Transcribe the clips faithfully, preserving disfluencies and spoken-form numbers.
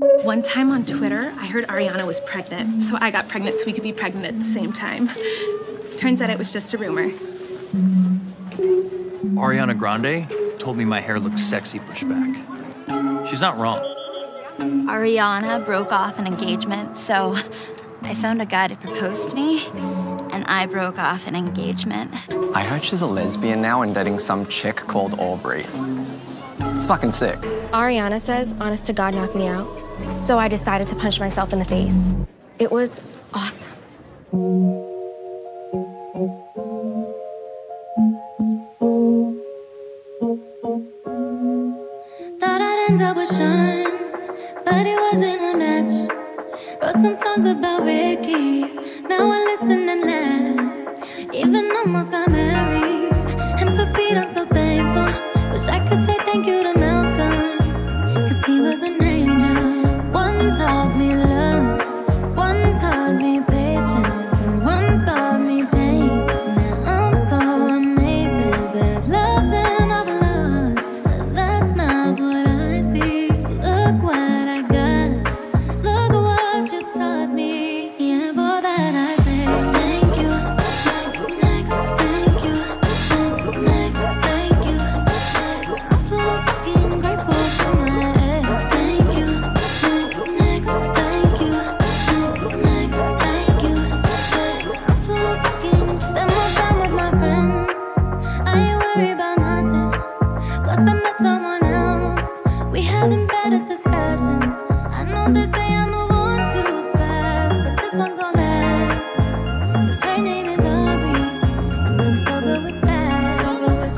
One time on Twitter, I heard Ariana was pregnant, so I got pregnant so we could be pregnant at the same time. Turns out it was just a rumor. Ariana Grande told me my hair looks sexy pushed back. She's not wrong. Ariana broke off an engagement, so I found a guy to propose to me, and I broke off an engagement. I heard she's a lesbian now and dating some chick called Aubrey. It's fucking sick. Ariana says, honest to God, knock me out. So I decided to punch myself in the face. It was awesome. Thought I'd end up with Sean, but it wasn't a match. Wrote some songs about Ricky, now I listen and laugh. Even almost got married, and for Pete I'm so thankful. Wish I could say thank you to Malcolm, cause he was an angel. One taught me love, one taught me patience, and one taught me pain. Now I'm so amazing, I've loved and I've lost, but that's not what I see. So look what I got, look what you taught me, yeah, for that I say thank you. Next, next, thank you. Next, next, thank you. Next, I'm so fucking grateful for my ex. Thank you. Next, next, thank you. Next, next, thank you. Next, I'm so fucking spend more time with my friends. I ain't worried about nothing. Plus I met someone else. We having better discussions. I know they say I move on too fast, but this one gon' last. Cause her name is Aubrey, and I'm so good with that. So good with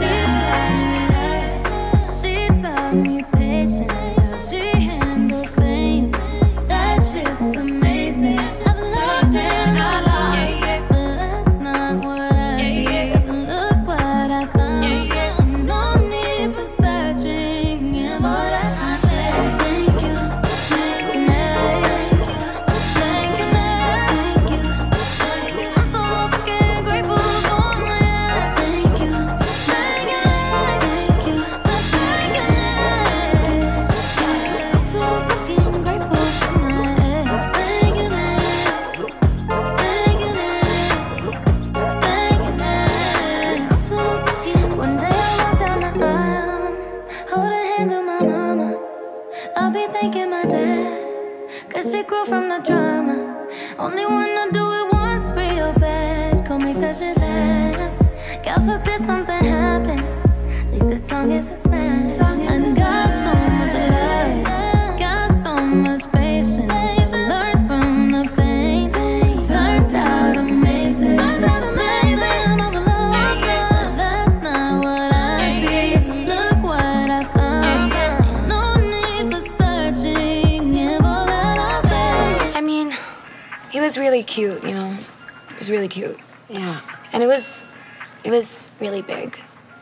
that. She taught me patience, how she handles pain. That shit's amazing. I've loved and I lost, but that's not what I see. Cause look what I found. No need for searching, yeah, but I say thank you. Next, next, thank you, next, thank you. Next, I'm so fucking grateful for my ex. Thank you, thank you, thank you, so thank you, next. I'm so fucking grateful for my ex. Thank you, next, thank you, next, thank you, next. I'm so fucking. One day I walk down the aisle, holding hands with my mama. I'll be thanking my dad, cause she grew from the drama. Only wanna do it once real bad, go make that shit last. God forbid something happens, at least this song is a smash. And got so much love, got so much patience, learned from the pain, turned out amazing. Turned out amazing, I'm overloaded, but that's not what I see. Look what I found, ain't no need for searching, yeah, all that I say. I mean, he was really cute, you know. He was really cute. Yeah. And it was, it was really big.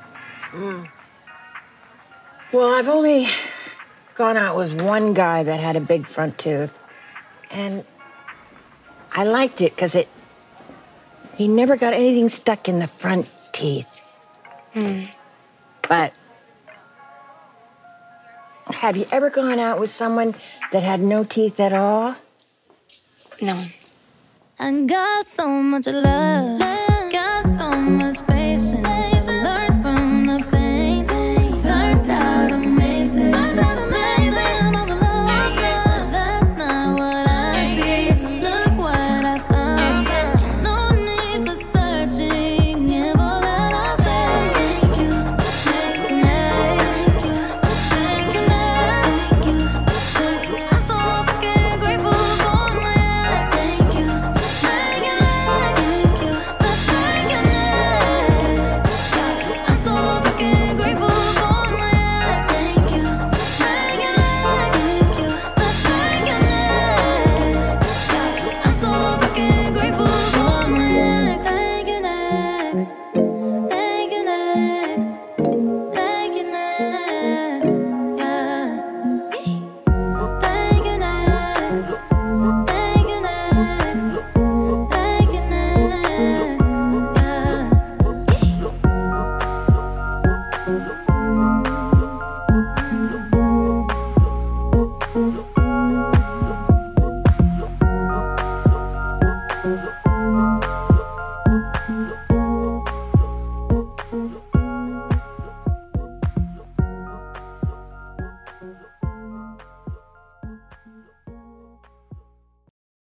Well, I've only gone out with one guy that had a big front tooth. And I liked it because it, he never got anything stuck in the front teeth. Hmm. But have you ever gone out with someone that had no teeth at all? No. I got so much love.